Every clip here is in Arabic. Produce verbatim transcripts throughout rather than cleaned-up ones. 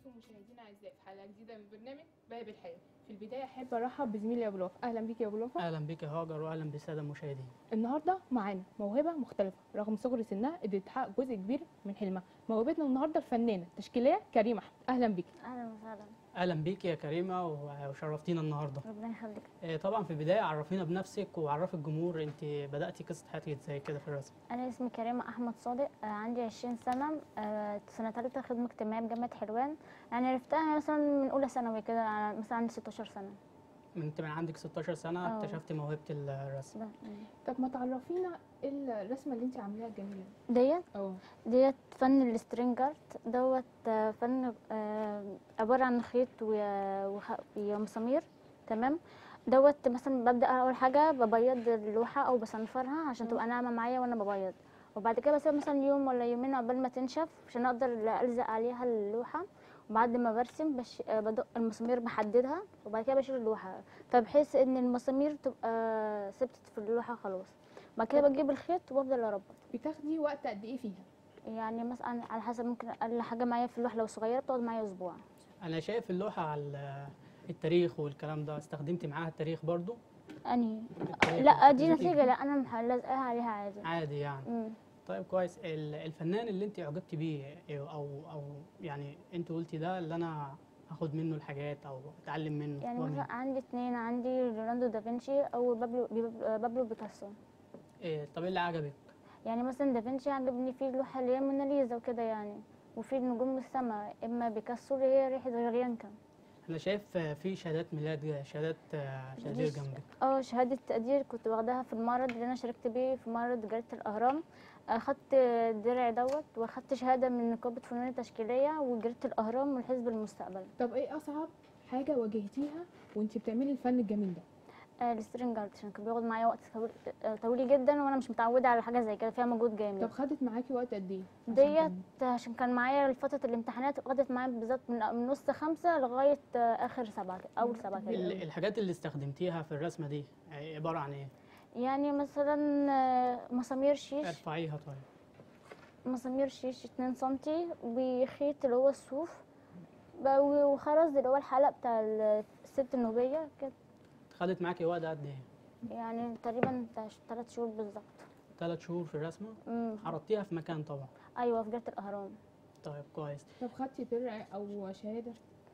بيكم مشاهدينا الاعزاء في حلقه جديده من برنامج باب الحياه. في البدايه احب ارحب بزميلي ابو الوفا. اهلا بيك يا ابو الوفا. اهلا بك يا هاجر واهلا بالساده المشاهدين. النهارده معانا موهبه مختلفه رغم صغر سنها قدرت تحقق جزء كبير من حلمها. موهبتنا النهارده الفنانه التشكيليه كريمه احمد. اهلا بيك. اهلا وسهلا. اهلا بيك يا كريمه وشرفتينا النهارده. ربنا يخليك. آه، طبعا في البدايه عرفينا بنفسك وعرف الجمهور انت بداتي قصه حياتك ازاي كده في الرسم. انا اسمي كريمه احمد صادق، آه، عندي عشرين سنه، آه، سنه ثالثه خدمه اجتماعيه بجامعه حلوان. يعني عرفتها مثلا من اولى ثانوي كده، آه، مثلا عندي ستاشر سنه. من انت من عندك ستاشر سنه أوه. اكتشفتي موهبه الرسم. ده. طب ما تعرفينا ايه الرسمه اللي انت عاملاها الجميله ديت اه ديت فن السترينج ارت دوت، آه، فن آه، عباره عن خيط و- وخ- ومسامير. تمام. دوت مثلا ببدا اول حاجه ببيض اللوحه او بصنفرها عشان مم. تبقى ناعمه معايا وانا ببيض، وبعد كده بسيبها مثلا يوم ولا يومين عقبال ما تنشف عشان اقدر الزق عليها اللوحه. وبعد ما برسم بش... آه، بدق المسامير بحددها، وبعد كده بشيل اللوحه، فبحيث ان المسامير تبقى ثبتت في اللوحه خلاص. بعد كده بجيب الخيط وافضل اربط. بتاخدي وقت قد ايه فيها؟ يعني مثلا على حسب، ممكن اقل حاجه معايا في اللوحه لو صغيره بتقعد معايا اسبوع. انا شايف اللوحه على التاريخ والكلام ده، استخدمتي معاها التاريخ برضو؟ انهي؟ التاريخ لا دي والتاريخ نتيجه، لا انا مح- لازقاها عليها عادي. عادي يعني. امم طيب كويس. ال- الفنان اللي انت اعجبتي بيه او او يعني انت قلتي ده اللي انا هاخد منه الحاجات او اتعلم منه، يعني هو مثلا مين؟ عندي اتنين، عندي ليوناردو دافنشي او بابلو بيب- بابلو بيكاسو. إيه طب ايه اللي عجبك؟ يعني مثلا دافنشي عجبني فيه اللوحه اللي هي موناليزا وكده يعني، وفي نجوم السماء. اما بيكاسو اللي هي ريحه غريانكا. انا شايف في شهادات ميلاد، شهادات آه، تقدير دي ش- جنبك. اه شهاده تقدير كنت واخداها في المعرض اللي انا شاركت بيه في معرض جريده الاهرام. اخدت الدرع دوت، واخدت شهاده من نقابه فنون التشكيليه وجريده الاهرام والحزب المستقبل. طب ايه اصعب حاجه واجهتيها وانت بتعملي الفن الجميل ده؟ آه السترينج ارت عشان كان بياخد معايا وقت طويل آه، طويل جدا، وانا مش متعوده على حاجه زي كده فيها مجهود طب جامد. خدت معاكي وقت قد ايه عشان ديت تعملي؟ عشان كان معايا فتره الامتحانات، خدت معايا بالظبط من من نص خمسة لغايه آه، اخر سبعة كده، اول سبعة كبير كده. ال- قوي. الحاجات اللي استخدمتيها في الرسمه دي عباره عن ايه؟ يعني مثلا آه، مسامير شيش. ارفعيها طيب. مسامير شيش اتنين سنتي، وخيط اللي هو الصوف، ب- وخرز اللي هو الحلق بتاع الست النوبيه كده. خدت معاكي وقت قد ايه؟ يعني تقريبا ثلاث شهور بالظبط. ثلاث شهور في الرسمه؟ أمم. حرضتيها في مكان طبعا. ايوه في جريده الاهرام. طيب كويس. طب خدتي درع او شهاده؟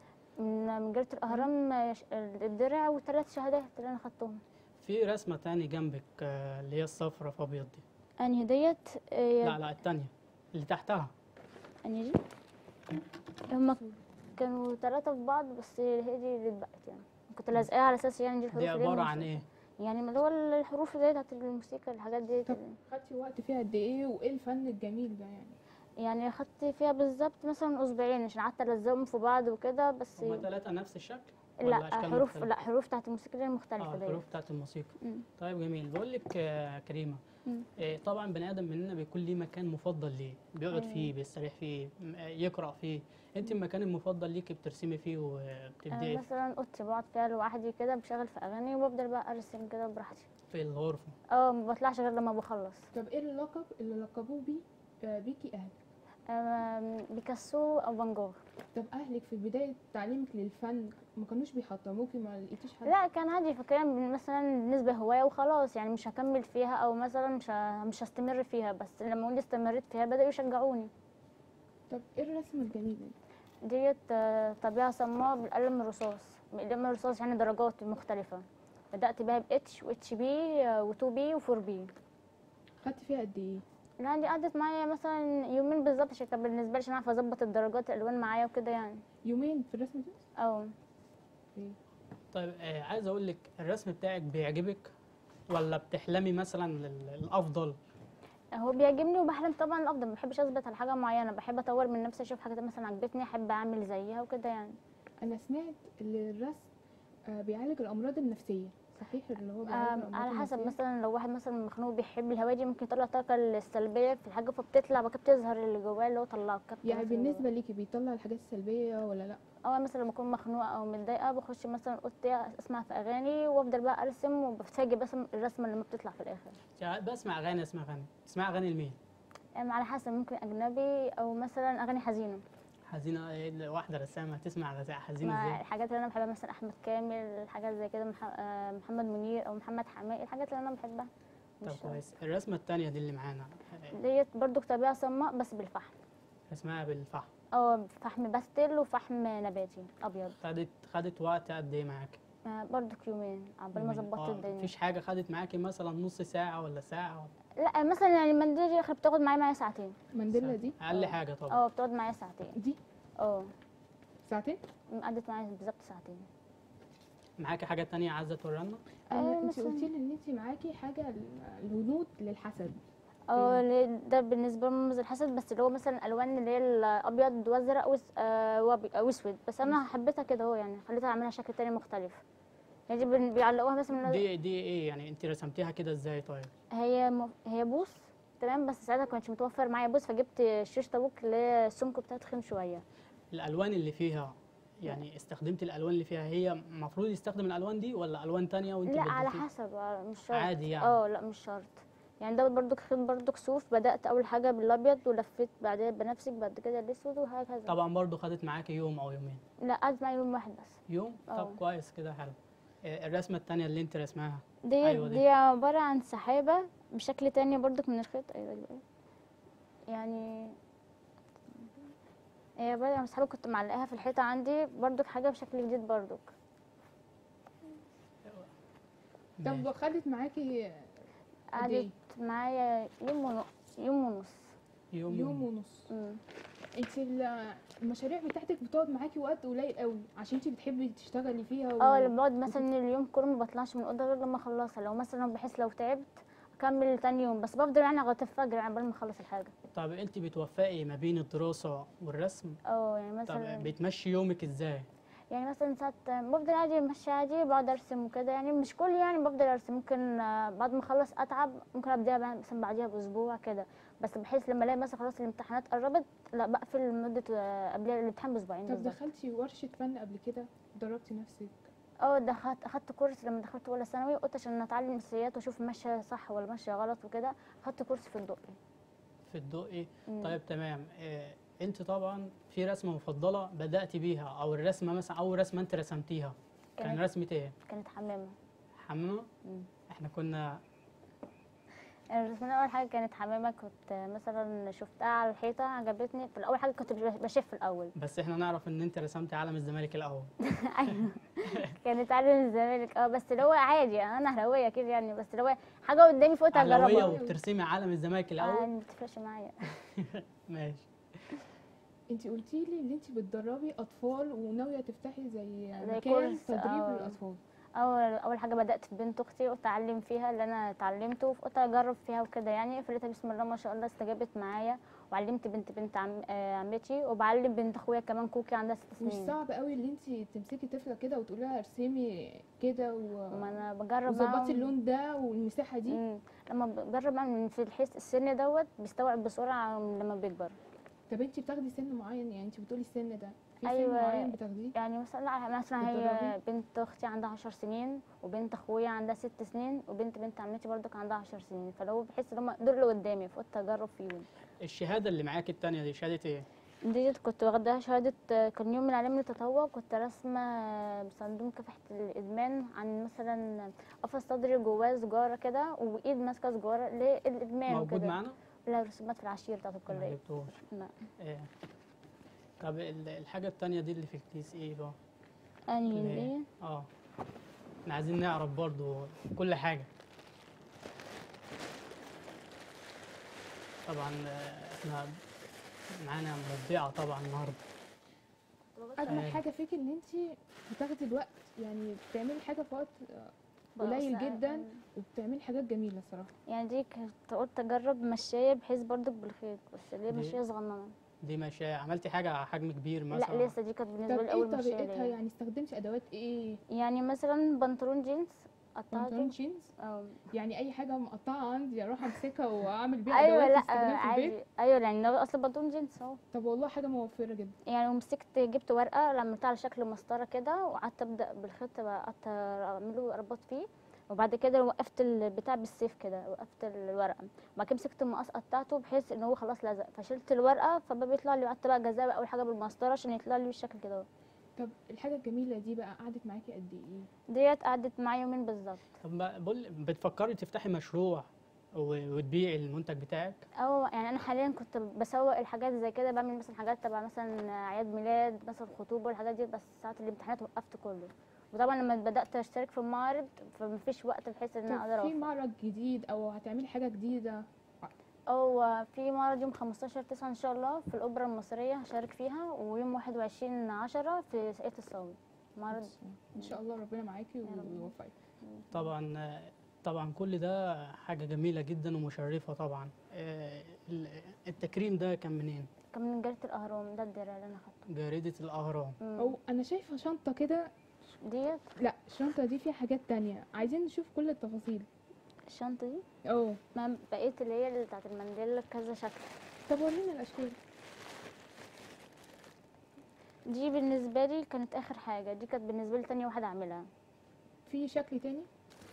من من جريدة الأهرام آه، ش- الدرع وثلاث شهادات اللي أنا خدتهم. في رسمه تاني جنبك آه، اللي هي الصفرة في ابيض دي. أنهي ديت؟ آه، لا لا التانية اللي تحتها. أنهي دي؟ هما كانوا ثلاثة في بعض، بس هي دي اللي اتبقت يعني. كنت لازقاها على أساس يعني دي الحروف دي اللي هي عباره مش- عن ايه؟ يعني اللي هو الحروف اللي هي بتاعت الموسيقى، الحاجات دي. طب خدتي وقت فيها قد ايه وايه الفن الجميل ده يعني؟ يعني خدت فيها بالظبط مثلا أسبوعين عشان قعدت ألزقهم في بعض وكده بس. هما ثلاثه نفس الشكل؟ ولا لا أشكال حروف، مختلفة؟ لا حروف بتاعت الموسيقى اللي هي المختلفة اه ديت. الحروف بتاعت الموسيقى. مم. طيب جميل. بقول لك آه، كريمه، مم. آه، طبعا بني ادم مننا بيكون ليه مكان مفضل ليه، بيقعد أيوة. فيه بيستريح فيه م- آه، يقرا فيه. انت المكان المفضل ليكي بترسمي فيه آه، وبتبدعي فيه؟ مثلا اوضتي بقعد فيها لوحدي كده، بشغل في اغاني وبفضل بقى ارسم كده براحتي. في الغرفه. اه ما بطلعش غير لما بخلص. طب ايه اللقب اللي لقبوه بيه آه، بيكي اهلك؟ آم، بيكاسو او فان جوخ. طب اهلك في بدايه تعليمك للفن ما كانوش بيحطموكي؟ ما لقيتيش حد؟ لا كان عادي، فاكرين مثلا بالنسبه هوايه وخلاص، يعني مش هكمل فيها او مثلا مش ه- مش هستمر فيها، بس لما قلت استمريت فيها بداوا يشجعوني. طب ايه الرسمه الجميله دي؟ ديت آه، طبيعه صماء بالقلم الرصاص. القلم الرصاص يعني درجات مختلفه. بدات بيها باتش واتش بي و2 بي و4 بي. خدتي فيها قد ايه؟ لا دي قعدت معايا مثلا يومين بالظبط عشان كان بالنسبه لي عشان اعرف اظبط الدرجات الالوان معايا وكده يعني. يومين في الرسمه دي؟ اه إيه؟ طيب آه، عايز اقول لك الرسم بتاعك بيعجبك ولا بتحلمي مثلا لل- للافضل؟ هو بيعجبني وبحلم طبعا الافضل، ما بحبش اثبت على حاجه معينه، بحب اطور من نفسي، اشوف حاجات مثلا عجبتني احب اعمل زيها وكده يعني. انا سمعت ان الرسم آه، بيعالج الامراض النفسيه، صحيح اللي هو بيعالج آم، الامراض على حسب، النفسيه؟ مثلا لو واحد مثلا مخنوق بيحب الهوايه دي ممكن يطلع الطاقه السلبيه في الحاجه فبتطلع بقى بتظهر اللي جواه اللي هو طلعه كبت يعني مثلاً جواه. بالنسبه ليكي بيطلع الحاجات السلبيه ولا لا؟ او مثلا لما اكون مخنوقه او متضايقه بخش مثلا اوضتي اسمع في اغاني وافضل بقى ارسم، وبتفاجئ بس من الرسمه اللي ما بتطلع في الاخر. يعني بسمع اغاني، اسمع اغاني، تسمع اغاني لمين؟ يعني على حسب، ممكن اجنبي او مثلا اغاني حزينه. حزينه إيه، واحده رسامه هتسمع غزاء حزينه مع ازاي؟ الحاجات اللي انا بحبها مثلا احمد كامل، حاجات زي كده، مح... آه، محمد منير او محمد حماقي، الحاجات اللي انا بحبها. طب مش كويس. الرسمه التانيه دي اللي معانا آه، ديت برضو طبيعة صماء بس بالفحم. اسمها بالفحم. اه فحم باستيل وفحم نباتي ابيض. خدت خدت وقت قد ايه معاك؟ آه، برضو يومين عقبال ما ظبطت اه الدنيا. مفيش حاجه خدت معاكي مثلا نص ساعه ولا ساعه؟ لا مثلا يعني المنديل دي اخر بتاخد معايا معايا ساعتين. مانديلا دي اقل آه. حاجه طبعا. اه بتقعد معايا ساعتين. دي اه ساعتين. قعدت معايا بالظبط ساعتين. معاكي حاجه تانية عايزه تورينا؟ آه، آه انت مثلاً. قلتي لي ان انت معاكي حاجه ال- الهنود للحسد. اه ليه- ده بالنسبه لرمز الحسد، بس اللي هو مثلا الالوان اللي هي الابيض وازرق وس- آه، وأبي- واسود، بس انا حبيتها كده اهو، يعني خليتها اعملها شكل تاني مختلف. يعني دي بن- بيعلقوها مثلا. دي دي ايه يعني انت رسمتيها كده ازاي طيب؟ هي م... هي بوص تمام، بس ساعتها كانش متوفر معايا بوص، فجبت شيش طاووق اللي هي السمك بتاعها تخين شويه. الالوان اللي فيها يعني استخدمت الالوان اللي فيها، هي المفروض يستخدم الالوان دي ولا الوان تانية وانت لا على بدلتي؟ حسب، آه، مش شرط. عادي يعني. اه لا مش شرط. يعني ده برضك خيط برضك صوف، بدأت أول حاجة بالأبيض ولفيت بعدين بنفسك، بعد كده الأسود وهكذا. طبعا برضو خدت معاكي يوم او يومين؟ لا قعدت معايا يوم واحد بس. يوم. طب اه. كويس كده، حلو. آه، الرسمه التانية اللي انت رسمها؟ دي أيوة دي. دي عبارة عن سحابة بشكل تاني برضك من الخيط. أيوة دي بقى. يعني هي عبارة عن سحابة كنت معلقاها في الحيطة عندي، برضك حاجة بشكل جديد برضك. ماشي. طب خدت معاكي قد قعدت ايه؟ معايا يوم ونص. يوم ونص. يوم يوم يوم. ونص. مم. انت ال- المشاريع بتاعتك بتقعد معاكي وقت قليل قوي عشان انت بتحبي تشتغلي فيها و... اه لما بقعد مثلا اليوم كله ما بطلعش من الاوضه غير لما اخلصها، لو مثلا بحس لو تعبت اكمل تاني يوم، بس بفضل يعني لغايه الفجر يعني قبل ما اخلص الحاجه. طب انت بتوفقي ما بين الدراسه والرسم؟ اه يعني طب مثلا بتمشي يومك ازاي؟ يعني مثلا ساعات بفضل عادي ماشيه عادي، بقعد ارسم وكده، يعني مش كل يعني بفضل ارسم، ممكن آه، بعد ما اخلص اتعب ممكن ابداها بقى مثلا بعديها باسبوع كده، بس بحيث لما الاقي مثلا خلاص الامتحانات قربت لا بقفل مده آه، قبل الامتحان باسبوعين طب بالظبط. دخلتي ورشة فن قبل كده؟ دربتي نفسك؟ اه دخلت اخدت كورس لما دخلت اولى ثانوي، قلت عشان اتعلم اساسيات واشوف ماشيه صح ولا ماشيه غلط وكده، اخدت كورس في الدقي. في الدقي. مم. طيب تمام. آه، انت طبعا في رسمه مفضله بدأتي بيها، او الرسمه مثلا اول رسمه انت رسمتيها كان كانت رسمه ايه؟ كانت حمامه. حمامه. مم. احنا كنا الرسمة اول حاجه كانت حمامه، كنت مثلا شفتها على الحيطه عجبتني، في الاول حاجه كنت بشف الاول. بس احنا نعرف ان انت رسمتي علم الزمالك الاول. ايوه كانت علم الزمالك، اه بس اللي هو عادي يعني انا اهلاويه كده يعني، بس اللي هو حاجه قدامي فوت اهلاويه اجربها. وبترسمي علم الزمالك آه الاول؟ ما بتفرقش معايا. ماشي. انت قلتي لي ان انت بتدربي اطفال وناويه تفتحي زي زي مكان كورس، تدريب آه. للاطفال. اول اول حاجه بدات في بنت اختي، قلت اعلم فيها اللي انا اتعلمته، قلت اجرب فيها وكده يعني، فلقيتها بسم الله ما شاء الله استجابت معايا، وعلمت بنت بنت عم آه، عمتي، وبعلم بنت اخويا كمان كوكي عندها ست مش سنين. صعب قوي ان انت تمسكي طفله كده وتقولي لها ارسمي كده ما و... انا بجرب وظبطي معاهم. اللون ده والمساحه دي؟ مم. لما بجرب معاهم في الحس السن دوت بيستوعب بسرعه لما بيكبر. طب انت بتاخدي سن معين؟ يعني انت بتقولي السن ده في أيوة. سن معين بتاخديه؟ يعني مثلا مثلا هي بتدربي؟ بنت اختي عندها عشر سنين، وبنت اخويا عندها ست سنين، وبنت بنت عمتي برضك عندها عشر سنين، فلو بحس ان هم دول اللي قدامي فقلت اجرب فيهم. الشهاده اللي معاك التانية دي شهاده ايه؟ ديت كنت واخداها شهادة، كان يوم العالمي للتطوع، كنت راسمة بصندوق مكافحة الإدمان، عن مثلا قفص صدري جواه سجارة كده، وإيد ماسكة سجارة للإدمان موجود وكده. معانا؟ لا رسومات في العشير بتاعت ما الكلية. جبتوش. لا. إيه. طب ال- الحاجه التانية دي اللي في الكيس ايه بقى؟ أنهي اللي هي- دي؟ اه احنا عايزين نعرف برضو كل حاجه. طبعا آه، احنا معانا مبدعه طبعا النهارده. اجمل آه. حاجه فيك ان انت بتاخدي الوقت، يعني بتعملي حاجه في وقت قليل بقص- جدا وبتعملي حاجات جميله صراحه. يعني دي كنت قلت اجرب مشاية بحيث برضك بالخيط، بس ليه دي- مشاية صغننة. دي ماشيه، عملتي حاجه حجم كبير مثلا؟ لا لسه، دي كانت بالنسبة طب لي ايه أول مشاية طريقتها؟ ليا. يعني استخدمتي ادوات ايه؟ يعني مثلا بنطلون جينز بنطلون قطعته. جينز؟ أو يعني اي حاجه مقطعه عندي اروح امسكها واعمل بيها ايوه ادوات لا استخدمها في البيت؟ عادي، ايوه يعني ده اصلا بنطلون جينز اهو. طب والله حاجه موفره جدا. يعني ومسكت جبت ورقه عملتها على شكل مسطره كده، وقعدت ابدا بالخيط بقى، قعدت اعمله اربط فيه، وبعد كده وقفت البتاع بالسيف كده، وقفت الورقه، وبعد كده مسكت المقص قطعته بحيث ان هو خلاص لزق، فشلت الورقه فبقى بيطلع لي، قعدت بقى جزاء اول حاجه بالمسطره عشان يطلع لي بالشكل كده اهو. طب الحاجه الجميله دي بقى قعدت معاكي قد ايه؟ ديت قعدت معايا يومين بالظبط. طب بقى بقول بتفكري تفتحي مشروع و- وتبيعي المنتج بتاعك؟ او يعني انا حاليا كنت بسوق الحاجات زي كده، بعمل مثلا حاجات تبع مثلا اعياد ميلاد مثلا خطوبه والحاجات دي، بس ساعه الامتحانات وقفت كله. وطبعا لما بدات اشترك في المعارض فمفيش وقت بحيث ان انا طب اقدر في اوفر. معرض جديد او هتعملي حاجه جديده؟ او في معرض يوم خمستاشر تسعة ان شاء الله في الاوبرا المصريه هشارك فيها، ويوم واحد وعشرين عشرة في ساقية الصاوي معرض. ان شاء الله ربنا معاكي يا رب. ويوفقك. طبعا طبعا كل ده حاجة جميلة جدا ومشرفة طبعا. آه، ال- التكريم ده كان منين؟ كان من جريده الاهرام، ده الدرع اللي انا خدته. جريدة الأهرام. مم. او انا شايفه شنطه كده. ديت لا الشنطه دي فيها حاجات تانية، عايزين نشوف كل التفاصيل. الشنطه دي اه ما بقيت اللي هي اللي بتاعت المنديل كذا شكل. طب ورينا الاشكال. دي بالنسبه لي كانت اخر حاجه، دي كانت بالنسبه لي تاني واحده اعملها. في شكل تاني؟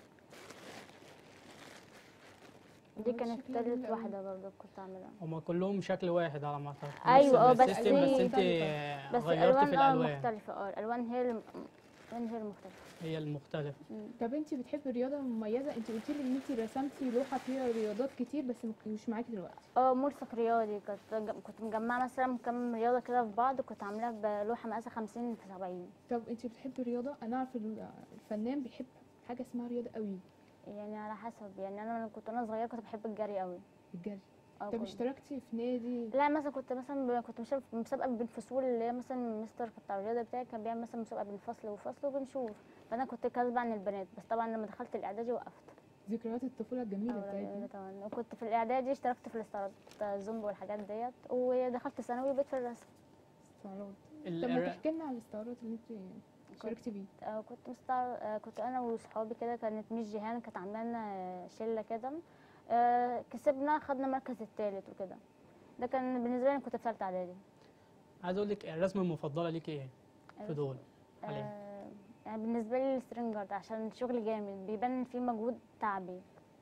دي آه، كانت شكلها جميل تالت أوي. واحده برضه كنت اعملها. هما كلهم شكل واحد على ما أعتقد. أيوة، نفس اه، بس السيستم، بس هي انت مختلفة. بس غيرت الالوان في اه الألوان. مختلفه، اه الالوان هي الم... الالوان هي المختلفه. هي المختلفة. مم. طب انت بتحبي الرياضه المميزه؟ انت قلتي لي ان انت رسمتي لوحه فيها رياضات كتير بس مش معاكي دلوقتي. اه ملصق رياضي، كنت كنت مجمعه مثلا كم رياضه كده في بعض، كنت عاملاها بلوحه مقاسها خمسين في سبعين. طب انت بتحبي الرياضه؟ انا اعرف ال- الفنان بيحب حاجه اسمها رياضه قوي، يعني على حسب، يعني انا لما كنت وانا صغيره كنت بحب الجري قوي. الجري. اه طب كنت- اشتركتي في نادي؟ لا مثلا كنت مثلا ب- كنت مشاركه في مسابقه بين فصول، اللي هي مثلا مستر بتاع الرياضه بتاعي كان بيعمل مثلا مسابقه بين فصل وفصل وبنشوف، فانا كنت كاسبه عن البنات، بس طبعا لما دخلت الاعدادي وقفت. ذكريات الطفوله الجميله اه بتاعتنا. طبعا وكنت في الاعدادي اشتركت في الاستعراض زومبا والحاجات ديت، ودخلت ثانوي بقيت في الرسم. استعراض. ال- طب ما الر- تحكي لنا على الاستعراض اللي انت شاركتي بيه. آه، كنت مستعر... آه، كنت انا وصحابي كده، كانت ميس جيهان كانت عامله لنا شله كده، آه، كسبنا خدنا المركز الثالث وكده. ده كان بالنسبه لي كنت في ثالثه اعدادي. عايز اقول لك الرسمة المفضلة ليك ايه في دول حاليا؟ آه، يعني بالنسبه لي السترينجر عشان الشغل جامد بيبان فيه مجهود تعبي.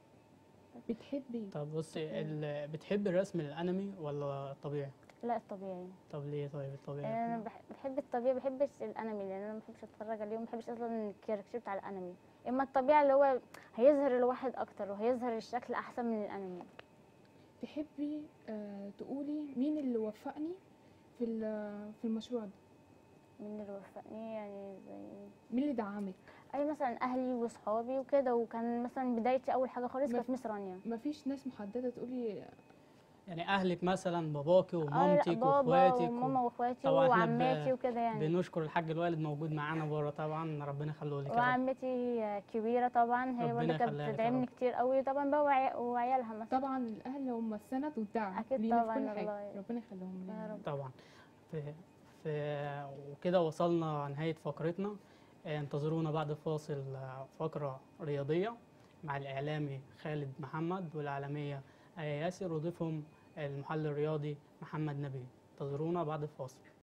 بتحبي طب بصي، ال- بتحب الرسم الانمي ولا الطبيعي؟ لا الطبيعي. طب ليه طيب الطبيعي؟ انا بح- بحب الطبيعي، ما بحبش الانمي لان انا ما بحبش اتفرج عليه، وما بحبش اصلا الكاركتير بتاع الانمي. اما الطبيعي اللي هو هيظهر الواحد اكتر وهيظهر الشكل احسن من الانمي. تحبي آه تقولي مين اللي وفقني في ال- في المشروع ده؟ مين اللي وفقني يعني زي مين اللي دعمك؟ اي مثلا اهلي وصحابي وكده، وكان مثلا بدايتي اول حاجه خالص ما- كانت مس رانيا. مفيش ناس محدده تقولي؟ يعني اهلك مثلا باباكي اه لا، ومامتك بابا واخواتك وماما و... واخواتي طبعا احنا ب- وعماتي وكده يعني. بنشكر الحاج الوالد موجود معانا بره طبعا، ربنا يخليه لك يا رب. وعمتي كبيره طبعا، هي ربنا برضه كانت يخليها لك يا بتدعمني رب. كتير قوي طبعا بقى، وعي- وعيالها مثلا. طبعا الاهل هم السند والدعم أكيد لينا طبعاً في كل حاجه، والله. ربنا يخليهم يا لنا. رب. طبعا. في في وكده وصلنا نهاية فقرتنا. آه، انتظرونا بعد فاصل، آه، فقرة رياضية مع الإعلامي خالد محمد والإعلامية آية ياسر، وضيفهم المحلل الرياضي محمد نبيل. انتظرونا بعد الفاصل.